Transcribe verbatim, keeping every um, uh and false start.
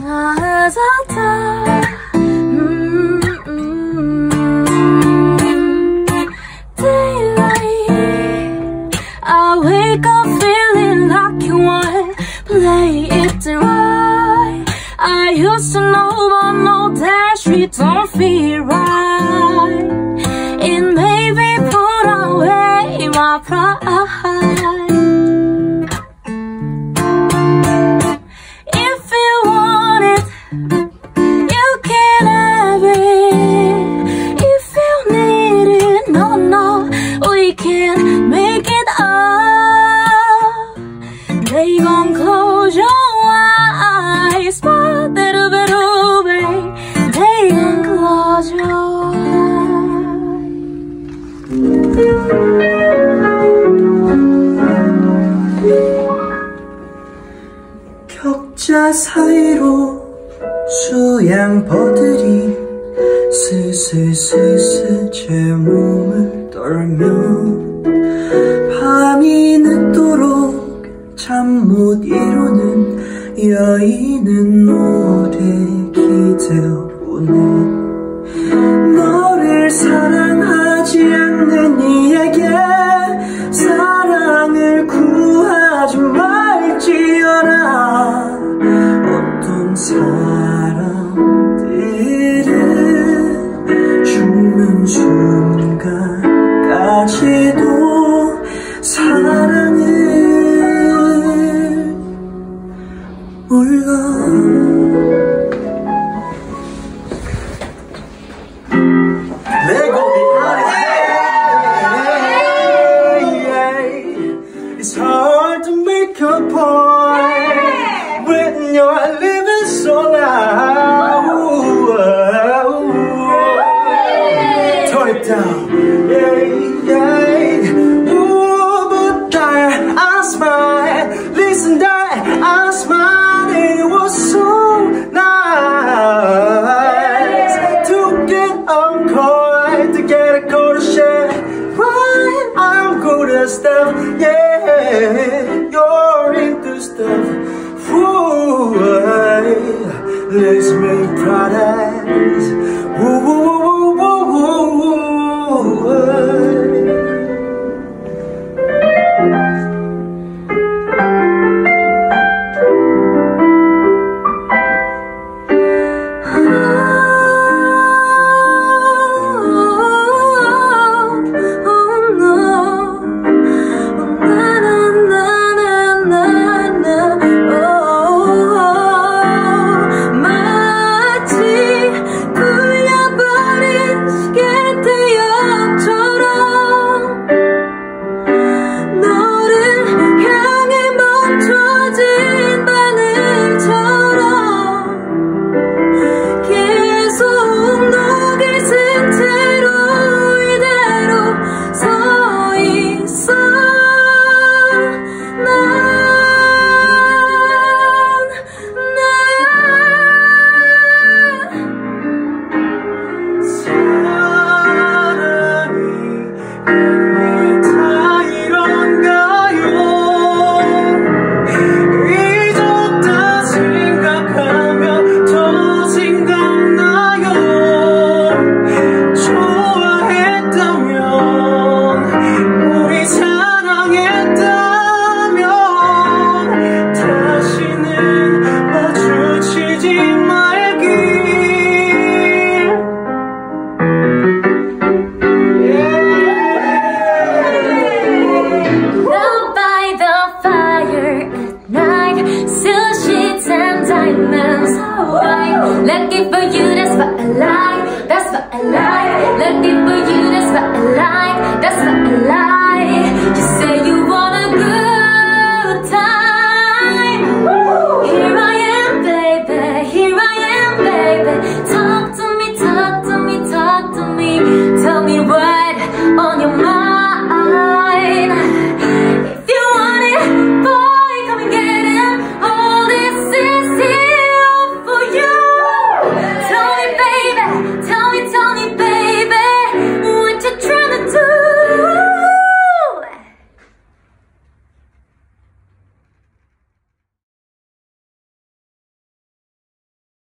Don't feel right. It made me put away my pride. If you want it, you can have it. If you need it, no, no, we can make it up. They gon' close your eyes, but little bit of it. They gon' close your 격자 사이로 수양버들이 스스스스 제 몸을 떨며 밤이 늦도록 잠 못 이루는 여인은 노래 기대오네. 너를 사랑하지 않는 이에게 사랑을 구하지 말지어라. 어떤 사람들은 죽는 순간까지도 사랑을 몰라. It's hard to make a point when you're living so loud. Turn it down. Yeah, yeah. Ooh, but I smile. Listen, that I smile. It was so nice to get on call, to get a cold share. Right, I'm good at stuff. Yeah. You're into stuff. Ooh, let's make products. Ooh, ooh, ooh, ooh, ooh. Lucky for you, that's what I like, that's what I like. You say you want